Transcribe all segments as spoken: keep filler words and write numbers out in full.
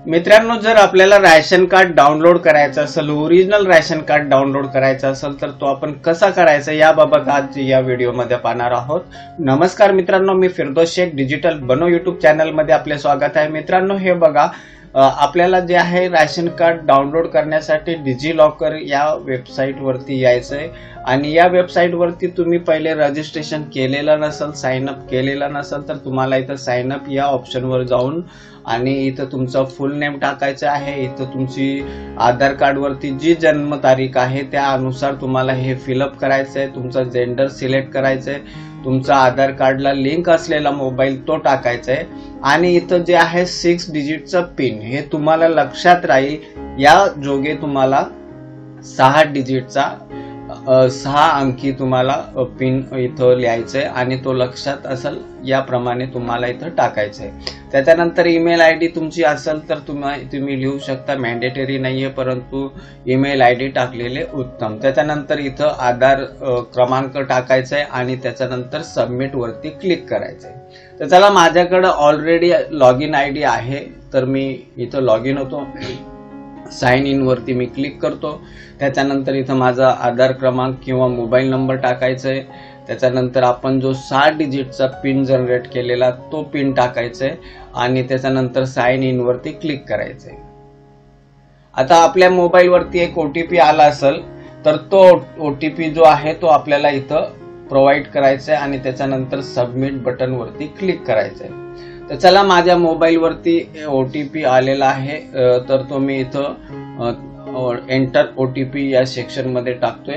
मित्रांनो, जर आपल्याला रॅशन कार्ड डाउनलोड करायचं असेल, ओरिजिनल रॅशन कार्ड डाउनलोड करायचं असेल तर तो आपण कसा करायचा याबाबत आज या व्हिडिओमध्ये पाहणार आहोत. नमस्कार मित्रांनो, मी फिरदौस शेख डिजिटल बनो युट्यूब चॅनलमध्ये आपले स्वागत आहे. मित्रांनो, हे बघा, आपल्याला जे आहे रॅशन कार्ड डाउनलोड करण्यासाठी डिजी लॉकर या वेबसाईट वरती यायचंय आणि या वेबसाईट वरती तुम्ही पहिले रजिस्ट्रेशन केलेलं नसेल, साइन अप केलेलं नसेल तर तुम्हाला इथं साइन अप या ऑप्शन वर जाऊन आणि इथं तुमचं फुल नेम टाकायचं आहे. इथं तुमची आधार कार्ड वरती जी जन्म तारीख आहे त्यानुसार तुम्हाला हे फिलअप करायचं आहे. तुमचं जेंडर सिलेक्ट करायचं आहे. तुमचा आधार कार्डला लिंक असलेला मोबाईल तो टाकायचा आहे आणि इथं जे आहे सिक्स डिजिटचं पिन हे तुम्हाला लक्षात राहील. या जोगे तुम्हाला सहा डिजिटचा सहा अंकी तुम्हाला पिन इथं लिहायचंय आणि तो लक्षात असेल याप्रमाणे तुम्हाला इथं टाकायचंय. त्याच्यानंतर ईमेल आय डी तुमची असेल तर तुम्ही तुम्ही लिहू शकता, मॅन्डेटरी नाहीये, परंतु ईमेल आय डी टाकलेले उत्तम. त्याच्यानंतर इथं आधार क्रमांक टाकायचा आहे आणि त्याच्यानंतर सबमिट वरती क्लिक करायचंय. तर चला, माझ्याकडे already log in I D आहे तर मी इथं लॉग इन होतो. साइन इन वरती मी क्लिक करतो. त्याच्यानंतर इथं माझा आधार क्रमांक किंवा मोबाईल नंबर टाकायचा आहे. त्याच्यानंतर आपण जो सहा डिजिटचा पिन जनरेट केलेला तो पिन टाकायचा आहे आणि त्याच्यानंतर साइन इन वरती क्लिक करायचं आहे. आता आपल्या मोबाईल वरती एक ओटीपी आला असेल तर तो ओटीपी जो आहे तो आपल्याला इथं प्रोव्हाइड करायचा आहे आणि त्याच्यानंतर सबमिट बटन वरती क्लिक करायचं आहे. तर चला, माझ्या मोबाईल वरती ओटीपी आलेला आहे तर तो मी इथं एंटर ओटीपी या सेक्शन मध्ये टाकतोय.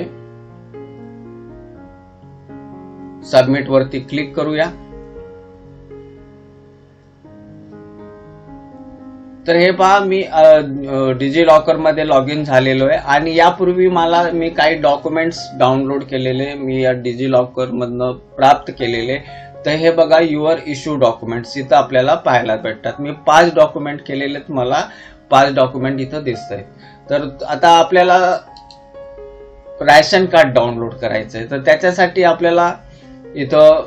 सबमिट वरती क्लिक करूया. तर हे पहा, मी डिजी लॉकर मध्ये लॉग इन झालेलो आहे आणि यापूर्वी मला मी काही डॉक्युमेंट्स डाउनलोड केलेले मी या डिजी लॉकर मधनं प्राप्त केलेले. तर हे बघा, युअर इश्यू डॉक्युमेंट्स इथं आपल्याला पाहायला भेटतात. मी पाच डॉक्युमेंट केलेले, मला पाच डॉक्युमेंट इथं दिसत आहेत. तर आता आपल्याला रॅशन कार्ड डाउनलोड करायचंय तर त्याच्यासाठी आपल्याला इथं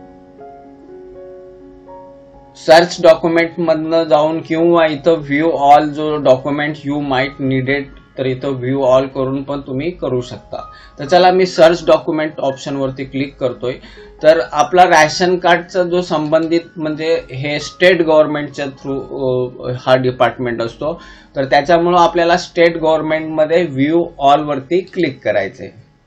सर्च डॉक्युमेंट मधनं जाऊन किंवा इथं व्ह्यू ऑल जो डॉक्युमेंट यू माइट नीडेड तर इथं व्ह्यू ऑल करून पण तुम्ही करू शकता. तर चला, मी सर्च डॉक्युमेंट ऑप्शन वरती क्लिक करतोय. तर आपला रॅशन कार्डचा जो संबंधित म्हणजे हे स्टेट गव्हर्नमेंटच्या थ्रू हा डिपार्टमेंट असतो तर त्याच्यामुळे आपल्याला स्टेट गव्हर्नमेंट मध्ये व्ह्यू ऑल वरती क्लिक करायचंय.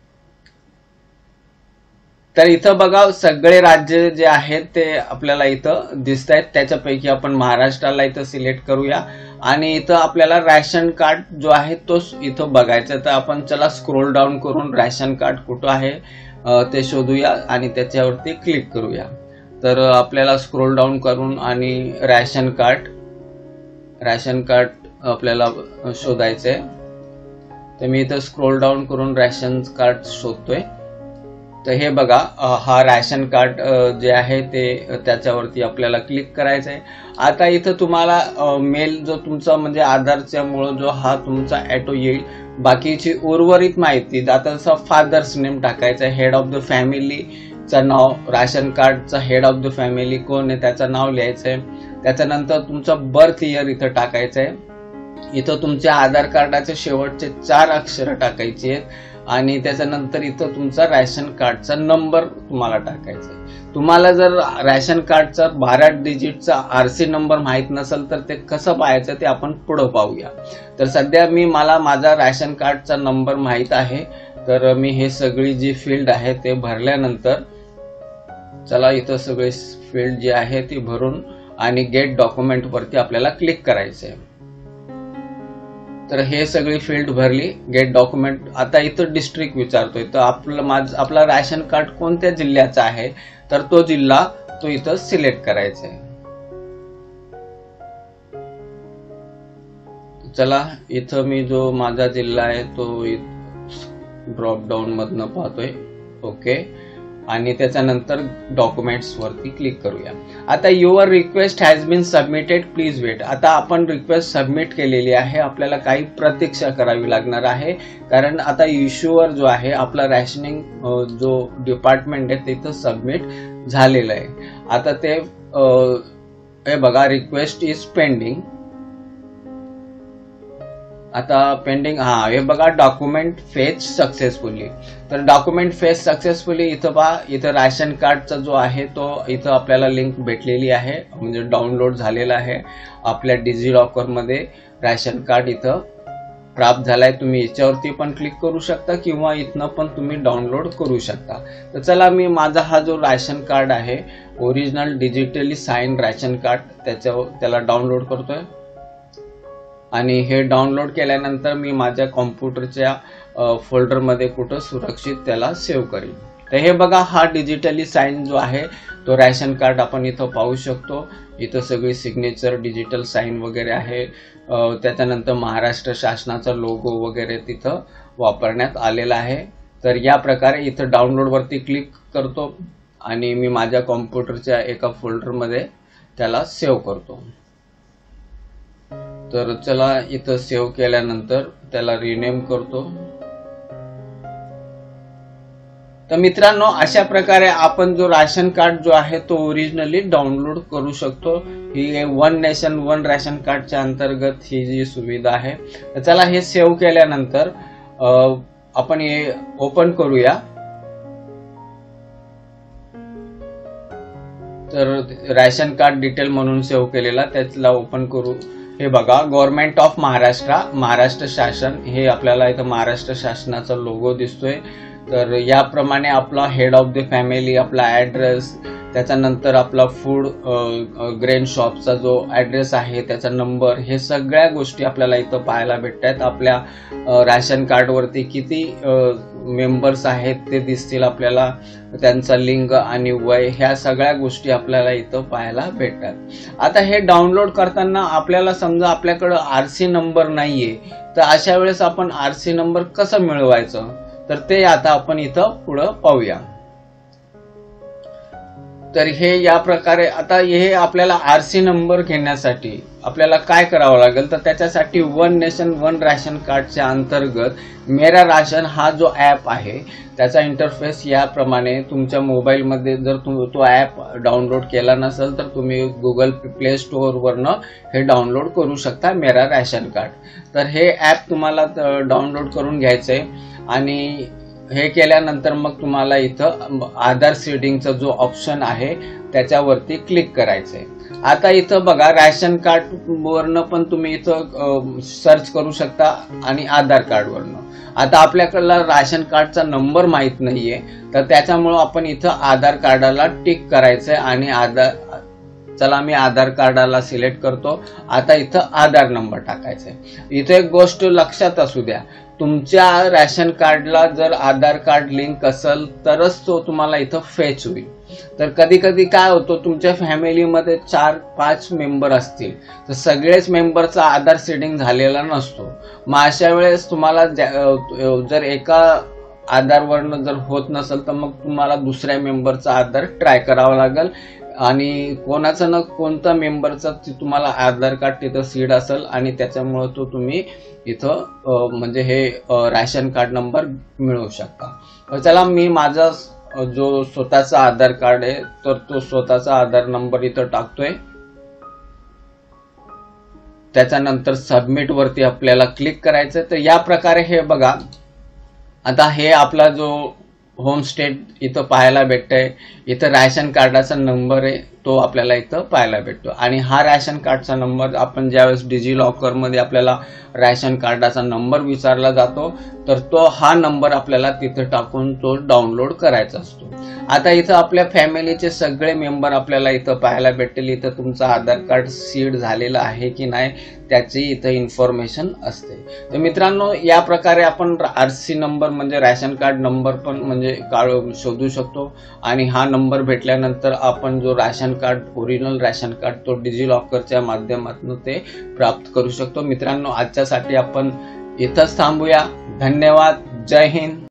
तर इथं बघा, सगळे राज्य जे आहेत ते आपल्याला इथं दिसत आहेत. त्याच्यापैकी आपण महाराष्ट्राला इथं सिलेक्ट करूया आणि इथं आपल्याला रॅशन कार्ड जो आहे तो इथं बघायचा. तर आपण चला स्क्रोल डाऊन करून रॅशन कार्ड कुठं आहे ते शोधूया आणि त्याच्यावरती क्लिक करूया. तर आपल्याला स्क्रोल डाऊन करून आणि रॅशन कार्ड रॅशन कार्ड आपल्याला शोधायचंय. तर मी इथं स्क्रोल डाऊन करून रॅशन कार्ड शोधतोय. तर हे बघा, हा रॅशन कार्ड जे आहे ते त्याच्यावरती आपल्याला क्लिक करायचं आहे. आता इथं तुम्हाला मेल जो तुमचा म्हणजे आधारच्या मुळे जो हा तुमचा ॲटो येईल. बाकीची उर्वरित माहिती आता जसं फादर्स नेम टाकायचं, हेड ऑफ द फॅमिलीचं नाव, रॅशन कार्डचा हेड ऑफ द फॅमिली कोण आहे त्याचं नाव लिहायचं आहे. त्याच्यानंतर तुमचं बर्थ इयर इथं टाकायचं आहे. इथं तुमच्या आधार कार्डाचे शेवटचे चार अक्षर टाकायचे आहेत आणि त्याच्यानंतर इथं तुमचा रॅशन कार्डचा नंबर तुम्हाला टाकायचा आहे. तुम्हाला जर रॅशन कार्डचा बारा डिजिटचा आरसी नंबर माहित नसेल तर ते कसं पाहायचं ते आपण पुढे पाहूया. तर सध्या मी मला माझा रॅशन कार्डचा नंबर माहित आहे तर मी हे सगळी जी फील्ड आहे ते भरल्यानंतर चला इथं सगळे फील्ड जे आहे ती भरून आणि गेट डॉक्युमेंट वरती आपल्याला क्लिक करायचं आहे. तर हे सगळी फील्ड भरली, गेट डॉक्युमेंट. आता इथं डिस्ट्रिक्ट विचारतोय तर आपलं माझ आपला रॅशन कार्ड कोणत्या जिल्ह्याचा आहे तर तो जिल्हा तो इथं सिलेक्ट करायचा आहे. चला, इथं मी जो माझा जिल्हा आहे तो ड्रॉप डाऊन मधनं पाहतोय. ओके, आणि त्याच्यानंतर डॉक्युमेंट्स वरती क्लिक करूया. आता your request has been submitted, please wait. आता आपण रिक्वेस्ट सबमिट केलेली आहे, आपल्याला काही प्रतीक्षा करावी लागणार आहे कारण आता इश्यूअर जो आहे आपला रॅशनिंग जो डिपार्टमेंट आहे तिथं सबमिट झालेलं आहे. आता ते हे बघा, रिक्वेस्ट इज पेंडिंग. आता पेंडिंग, हा हे बघा डॉक्युमेंट फेच सक्सेसफुली. तर डॉक्युमेंट फेच सक्सेसफुली इथं पहा, इथं राशन कार्डचा जो आहे तो इथं आपल्याला लिंक भेटलेली आहे, म्हणजे डाउनलोड झालेला आहे आपल्या डिजी लॉकर मध्ये. राशन कार्ड इथं प्राप्त झालाय. तुम्ही याच्यावरती पण क्लिक करू शकता किंवा इथनं पण तुम्ही डाउनलोड करू शकता. तर चला मी माझा हा जो राशन कार्ड आहे original digitally sign ration card त्याच्या त्याला डाउनलोड करतोय. आणि हे डाउनलोड केल्यानंतर मी माझ्या कॉम्प्युटरच्या फोल्डरमध्ये कुठं सुरक्षित त्याला सेव्ह करीन. तर हे बघा, हा डिजिटली साइन जो आहे तो राशन कार्ड आपण इथं पाहू शकतो. इथं सगळी सिग्नेचर डिजिटल साइन वगैरे आहे. त्याच्यानंतर महाराष्ट्र शासनाचा लोगो वगैरे तिथं वापरण्यात आलेला आहे. तर या प्रकारे इथं डाउनलोड वरती क्लिक करतो आणि मी माझ्या कॉम्प्युटरच्या एका फोल्डरमध्ये त्याला सेव्ह करतो. तर चला इथं सेव्ह केल्यानंतर त्याला रिनेम करतो. तर मित्रांनो, अशा प्रकारे आपण जो राशन कार्ड जो आहे तो ओरिजिनली डाउनलोड करू शकतो. ही वन नेशन वन राशन कार्डच्या अंतर्गत ही जी सुविधा आहे. तर चला हे सेव्ह केल्यानंतर आपण हे ओपन करूया. तर राशन कार्ड डिटेल म्हणून सेव्ह केलेला त्याला ओपन करू. हे बघा, गव्हर्नमेंट ऑफ महाराष्ट्र, महाराष्ट्र शासन, हे आपल्याला इथं महाराष्ट्र शासनाचा लोगो दिसतोय. तर याप्रमाणे आपला हेड ऑफ द फॅमिली, आपला ॲड्रेस, त्याच्यानंतर आपला फूड ग्रेन शॉपचा जो ॲड्रेस आहे त्याचा नंबर, हे सगळ्या गोष्टी आपल्याला इथं पाहायला भेटतात. आपल्या राशन कार्डवरती किती मेंबर्स आहेत ते दिसतील आपल्याला, त्यांचा लिंग आणि वय, ह्या सगळ्या गोष्टी आपल्याला इथं पाहायला भेटतात. आता हे डाउनलोड करताना आपल्याला समजा आपल्याकडं आरसी नंबर नाहीये, तर अशा वेळेस आपण आरसी नंबर कसं मिळवायचं, तर ते आता आपण इथं पुढं पाहूया. तर हे या प्रकारे, आता हे आपल्याला आरसी नंबर घेण्यासाठी आपल्याला काय करावं लागेल, तर त्याच्यासाठी वन नेशन वन राशन कार्डच्या अंतर्गत मेरा राशन हा जो ॲप आहे त्याचा इंटरफेस याप्रमाणे तुमच्या मोबाईलमध्ये, जर तुम्ही तो ॲप डाउनलोड केला नसेल तर तुम्ही गुगल प्ले स्टोअरवरनं हे डाउनलोड करू शकता, मेरा राशन कार्ड. तर हे ॲप तुम्हाला डाउनलोड करून घ्यायचं आहे आणि हे केल्यानंतर मग तुम्हाला इथं आधार सीडिंगचा जो ऑप्शन आहे त्याच्यावरती क्लिक करायचंय. आता इथं बघा, राशन कार्ड वरनं पण तुम्ही इथं सर्च करू शकता आणि आधार कार्ड वरनं. आता आपल्याकडला राशन कार्डचा नंबर माहित नाहीये, तर त्याच्यामुळं आपण इथं आधार कार्डाला टिक करायचंय आणि आधार, चला मी आधार कार्डाला सिलेक्ट करतो. आता इथं आधार नंबर टाकायचा आहे. इथं एक गोष्ट लक्षात असू द्या, तुमच्या राशन कार्डला जर आधार कार्ड लिंक असेल तरच तो तुम्हाला इथं फेच होईल. तर कधी कधी काय होतं, तुमच्या फॅमिलीमध्ये चार पाच मेंबर असतील तर सगळेच मेंबरचा आधार सीडिंग झालेला नसतो. मग अशा वेळेस तुम्हाला जर एका आधारवरनं जर होत नसेल तर मग तुम्हाला दुसऱ्या मेंबरचा आधार ट्राय करावा लागेल आणि कोणाचा ना कोणता मेंबरचा तुम्हाला आधार कार्ड तिथं सीड असेल आणि त्याच्यामुळे तो तुम्ही इथं म्हणजे हे राशन कार्ड नंबर मिळवू शकता. चला मी माझा जो स्वतःचा आधार कार्ड आहे तर तो स्वतःचा आधार नंबर इथं टाकतोय. त्याच्यानंतर सबमिट वरती आपल्याला क्लिक करायचं. तर या प्रकारे हे बघा, आता हे आपला जो होम स्टेट इथं पाहायला भेटतंय. इथं राशन कार्डाचा नंबर आहे तो आपल्याला इथं पाहायला भेटतो आणि हा राशन कार्डचा नंबर आपण ज्यावेळेस डिजी लॉकर मध्ये आपल्याला राशन कार्डाचा नंबर विचारला जातो तर तो हा नंबर आपल्याला तिथं टाकून तो डाउनलोड करायचा असतो. आता इथं आपल्या फॅमिलीचे सगळे मेंबर आपल्याला इथं पाहायला भेटतील. इथं तुमचं आधार कार्ड सीड झालेलं आहे की नाही त्याची इथं इन्फॉर्मेशन असते. तर मित्रांनो, या प्रकारे आपण आरसी नंबर म्हणजे राशन कार्ड नंबर पण म्हणजे काढू शोधू शकतो आणि हा नंबर भेटल्यानंतर आपण जो ration card original ration card तो डिजी लॉकरच्या माध्यमातून ते प्राप्त करू शकतो. मित्रांनो, आजच्यासाठी आपण इथंच थांबूया. धन्यवाद. जय हिंद.